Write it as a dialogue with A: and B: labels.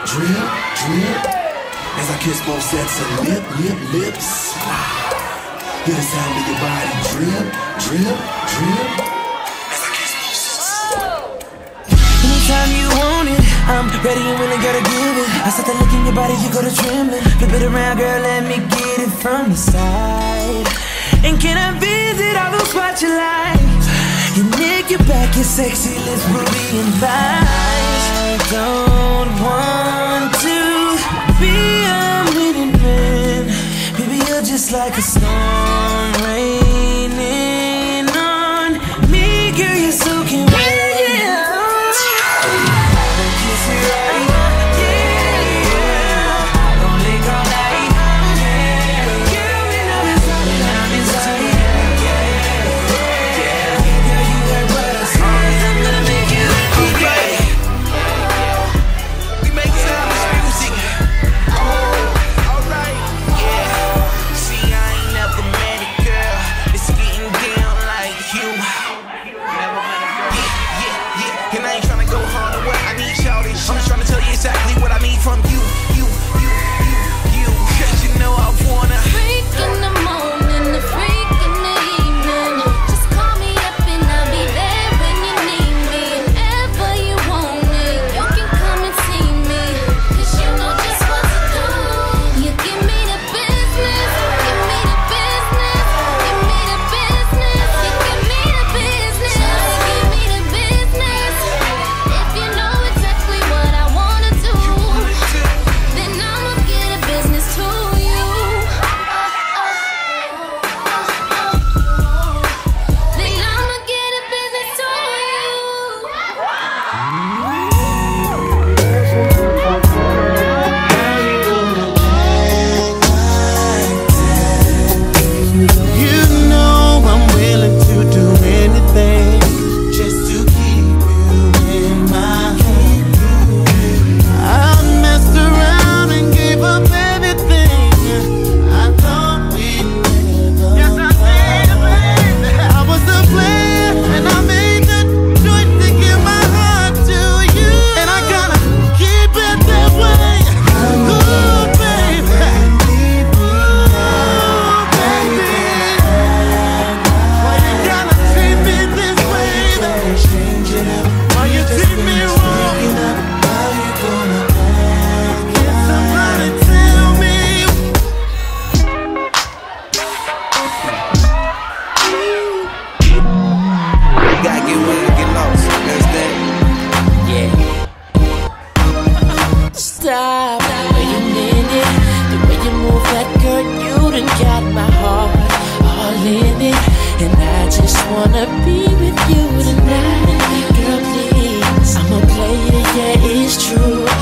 A: drip, drip. As I kiss both sets of lips. Hear the sound of your body drip, drip, drip. As I kiss both sets.
B: Anytime you want it, I'm ready and willing, gotta give it. I start to look in your body, you go to trembling. Flip it around, girl, let me get it from the side. And can I visit all those spots you like? Your neck, your back, your sexy lips, ruby and thighs. I don't want to be a winning man. Baby, you're just like a storm raining on me. Girl, you're soaking wet.
C: Exactly what I need from you, cause you know I wanna
D: freak in the morning, the freak in the evening. Just call me up and I'll be there when you need me. Whenever you want it, you can come and see me. Cause you know just what to do. You give me the business, give me the business, give me the business. You give me the business, give me the business. If you know exactly what I want, then I'ma get a business to you. Then I'ma get a business to
B: You know I'm willing to do anything just to keep you in my head. I messed around and gave up everything I thought we'd never. Yes, I did, baby. I was a player and I made the choice to give my heart to you, and I gotta keep it that way. Ooh, baby. Ooh, baby. Why you gotta treat me this way, baby? Why you treat me wrong? How you gonna act? Can somebody tell me?
C: You gotta get away and get lost, you understand?
B: Yeah. Stop, wait a minute. The way you move that girl, you done got my heart all in it. And I just wanna be with you tonight. Girl, please, I'm a player, yeah, it's true.